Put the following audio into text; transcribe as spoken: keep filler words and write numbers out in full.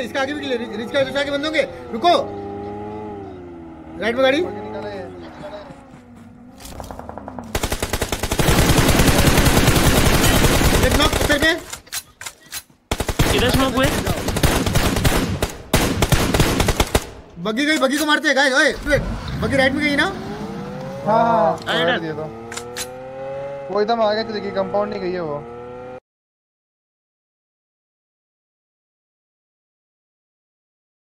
इसका आगे भी किले रिच का आगे बंद होंगे। रुको राइट में गाड़ी एक नॉक उतर पे किधर स्मोक हुए बग्गी गई बग्गी को मारते हैं गाइस। ओए बग्गी राइट में गई ना। हां हां दिया तो वो एकदम आगे चली गई कंपाउंड नहीं गई है वो।